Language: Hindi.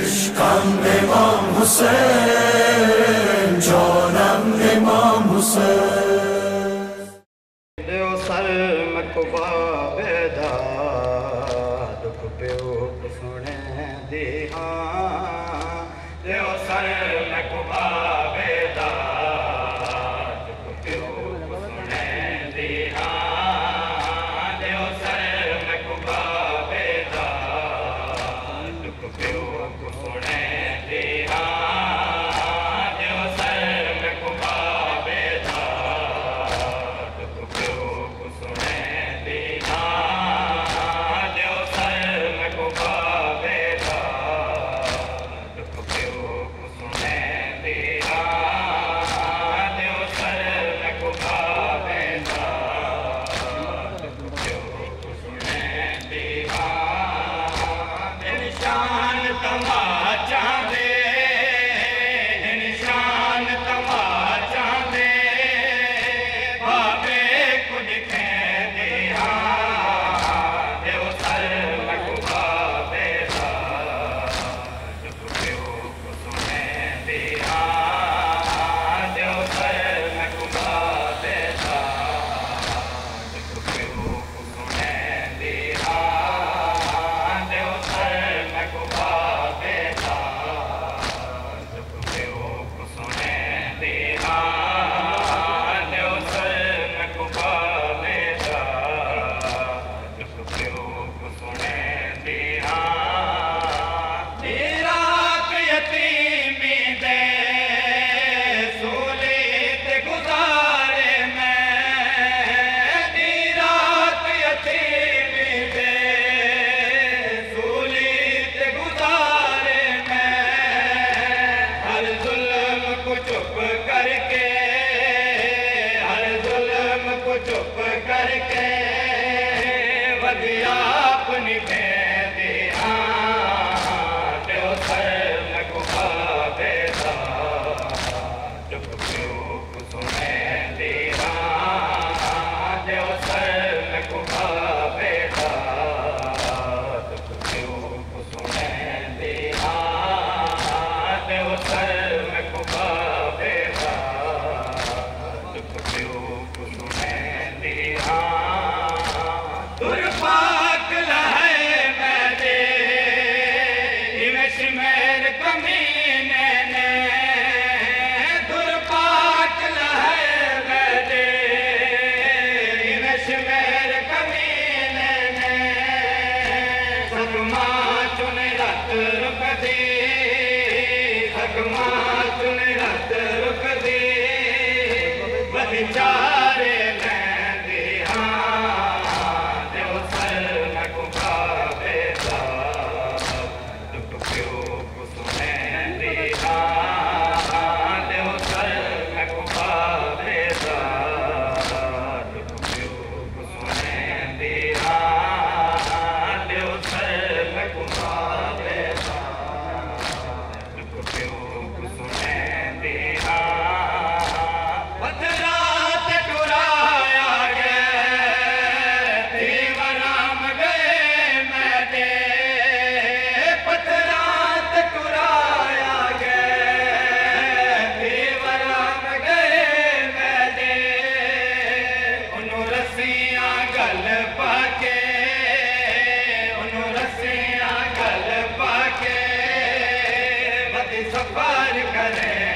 इश्क़म इमाम हुसैन, जानम इमाम हुसैन। देव सर मकबा बेदा दुख पियो सुने दिया। देव सर मकबा बेदा दुख पियो सुने दिया। देव सर मकबा बेदा दुख पियो सुने दिया। देव सर मकबा बेदा दुख पियो सुने दिया। देव सर मकबा बेदा दुख पियो सुने दिया। देव सर मकबा बेदा दुख पियो सुने दिया। निशान तमाचा दे, निशान तमाचा दे, बाबे कुछ कह दिया। देव सर मकबा बेदा दुख पियो सुने दिया। देव सर मकबा बेदा दुख पियो सुने दिया। देव सर मकबा बेदा दुख पियो सुने दिया। देव सर मकबा बेदा दुख पियो सुने दिया। रात यतीमी दे सूली ते गुजारे में, रात यतीमी दे सूली ते गुजारे में, हर जुल्म को चुप करके, हर जुल्म को चुप करके वदिया अपनी भें दिया। देव सर मकबा बेदा दुख पियो सुने दिया। देव सर मकबा बेदा दुख पियो सुने दिया। देव सर मकबा बेदा दुख पियो सुने दिया। दुर्भाग लहे मैंने इवेश मेर कमीने ने, दुर्भाग लहे मैंने इवेश मेर कमीने ने, सकमा चुन रत रुक दी, सकमा चुन रत रुक दी, बचारे दिया। देव सर मकबा बेदा दुख पियो सुने दिया। देव सर मकबा बेदा दुख पियो सुने दिया। देव सर मकबा बेदा दुख पियो सुने दिया। पथरात टुराया गया दीवाराम गए मैंने, पथरात टुराया गया दीवाराम गए मैंने, उन्हों रस्सियां गल पाके, उन्हों रस्सियां गल पाके बदी सफर करे